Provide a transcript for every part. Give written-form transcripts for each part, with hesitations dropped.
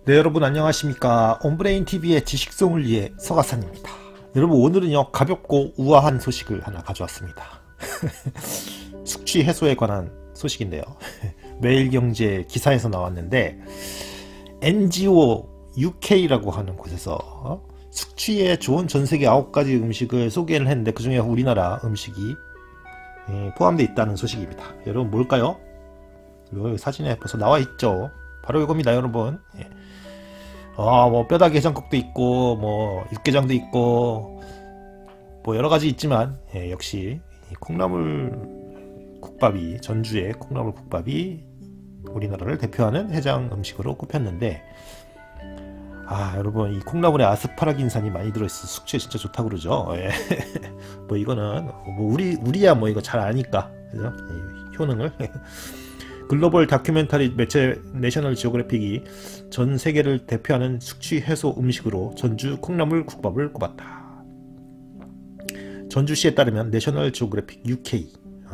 네, 여러분 안녕하십니까. 온브레인TV의 지식송을 위해 서가산입니다. 여러분, 오늘은요 가볍고 우아한 소식을 하나 가져왔습니다. 숙취 해소에 관한 소식인데요. 매일경제 기사에서 나왔는데 NGO UK라고 하는 곳에서 숙취에 좋은 전세계 9가지 음식을 소개를 했는데 그 중에 우리나라 음식이 포함되어 있다는 소식입니다. 여러분 뭘까요? 여기 사진에 벌써 나와 있죠. 바로 이겁니다, 여러분. 뭐 뼈다귀 해장국도 있고 뭐 육개장도 있고 뭐 여러가지 있지만 역시 콩나물 국밥이, 전주의 콩나물 국밥이 우리나라를 대표하는 해장 음식으로 꼽혔는데, 여러분, 이 콩나물에 아스파라긴산이 많이 들어있어 숙취에 진짜 좋다고 그러죠. 뭐 이거는 뭐 우리야 뭐 이거 잘 아니까, 그죠? 효능을. 글로벌 다큐멘터리 매체 내셔널 지오그래픽이 전 세계를 대표하는 숙취 해소 음식으로 전주 콩나물 국밥을 꼽았다. 전주시에 따르면 내셔널 지오그래픽 UK,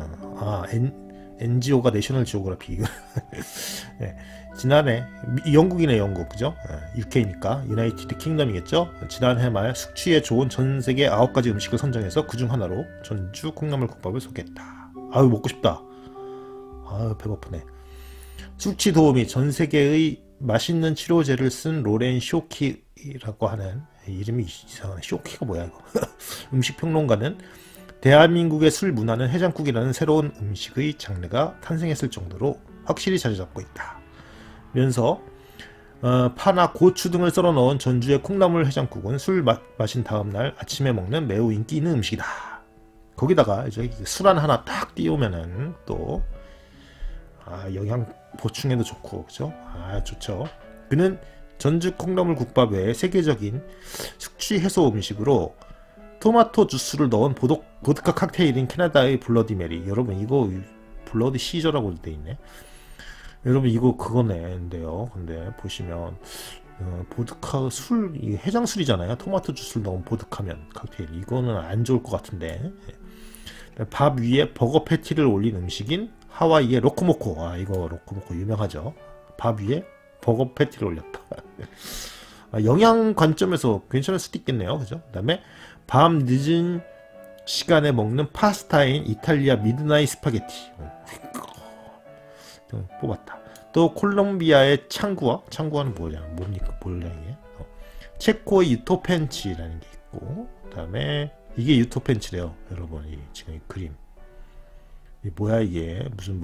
NGO가 내셔널 지오그래픽. 네, 지난해 영국이네, 영국, 그죠? UK니까 유나이티드 킹덤이겠죠. 지난해 말 숙취에 좋은 전 세계 9가지 음식을 선정해서 그중 하나로 전주 콩나물 국밥을 소개했다. 아유, 먹고 싶다. 배고프네. 숙취 도우미 전 세계의 맛있는 치료제를 쓴 로렌 쇼키라고 하는, 이름이 이상하네. 쇼키가 뭐야 이거. 음식평론가는 대한민국의 술 문화는 해장국이라는 새로운 음식의 장르가 탄생했을 정도로 확실히 자리 잡고 있다 면서 파나 고추 등을 썰어 넣은 전주의 콩나물 해장국은 술 마신 다음날 아침에 먹는 매우 인기 있는 음식이다. 거기다가 이제 술안 하나 딱 띄우면은 또 영양 보충에도 좋고, 그죠? 좋죠. 그는 전주 콩나물 국밥 외에 세계적인 숙취 해소 음식으로 토마토 주스를 넣은 보드카 칵테일인 캐나다의 블러디 메리. 여러분, 이거 블러디 시저라고 돼 있네. 여러분, 이거 그거네인데요. 근데 보시면 보드카 술, 이게 해장술이잖아요. 토마토 주스를 넣은 보드카면 칵테일. 이거는 안 좋을 것 같은데. 밥 위에 버거 패티를 올린 음식인 하와이의 로코모코. 이거 로코모코 유명하죠. 밥 위에 버거 패티를 올렸다. 영양 관점에서 괜찮을 수도 있겠네요, 그죠? 그 다음에 밤 늦은 시간에 먹는 파스타인 이탈리아 미드나잇 스파게티 뽑았다. 또 콜롬비아의 창구아는 뭡니까? 몰라 이게. 체코의 유토펜치라는 게 있고, 그 다음에 이게 유토펜치래요, 여러분. 지금 이 그림. 뭐야 이게? 무슨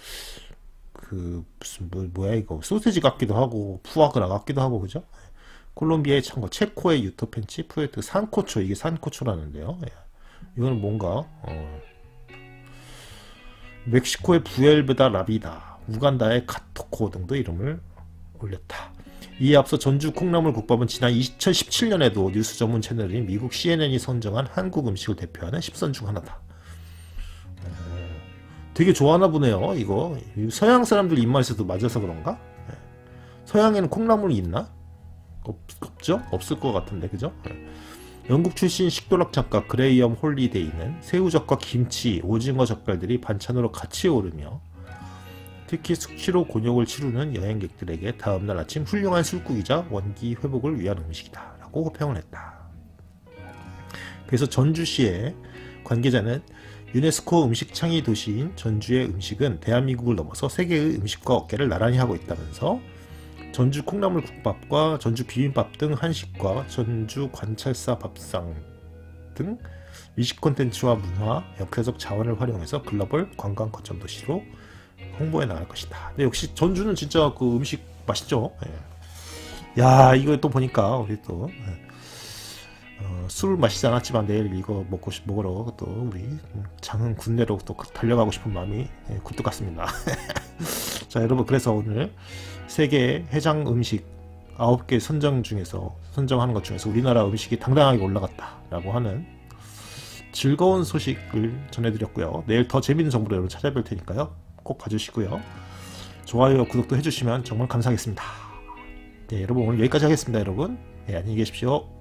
뭐야 이거? 소세지 같기도 하고 푸아그라 같기도 하고, 그죠? 콜롬비아의 창고, 체코의 유토펜치, 푸에트 산코초, 이게 산코초라는데요. 이거는 뭔가 멕시코의 부엘베다 라비다, 우간다의 카토코 등도 이름을 올렸다. 이에 앞서 전주 콩나물 국밥은 지난 2017년에도 뉴스 전문 채널인 미국 CNN이 선정한 한국 음식을 대표하는 10선 중 하나다. 되게 좋아하나 보네요. 이거 서양 사람들 입맛에도 맞아서 그런가? 서양에는 콩나물이 있나? 없죠? 없을 것 같은데, 그죠? 영국 출신 식도락 작가 그레이엄 홀리데이는 새우젓과 김치, 오징어 젓갈들이 반찬으로 같이 오르며 특히 숙취로 곤욕을 치르는 여행객들에게 다음날 아침 훌륭한 술국이자 원기 회복을 위한 음식이다 라고 호평을 했다. 그래서 전주시의 관계자는 유네스코 음식 창의 도시인 전주의 음식은 대한민국을 넘어서 세계의 음식과 어깨를 나란히 하고 있다면서 전주 콩나물 국밥과 전주 비빔밥 등 한식과 전주 관찰사 밥상 등 미식 콘텐츠와 문화, 역사적 자원을 활용해서 글로벌 관광 거점 도시로 홍보해 나갈 것이다. 근데 역시 전주는 진짜 그 음식 맛있죠. 야, 이거 또 보니까 우리 또 술 마시지 않았지만 내일 이거 먹으러 또 우리 장흥 군내로 또 달려가고 싶은 마음이 굴뚝 같습니다. 자, 여러분, 그래서 오늘 세계 해장 음식 9개 선정하는 것 중에서 우리나라 음식이 당당하게 올라갔다 라고 하는 즐거운 소식을 전해드렸고요. 내일 더 재밌는 정보로 여러분 찾아뵐 테니까요, 꼭 봐주시고요. 좋아요, 구독도 해주시면 정말 감사하겠습니다. 네, 여러분, 오늘 여기까지 하겠습니다. 여러분, 안녕히 계십시오.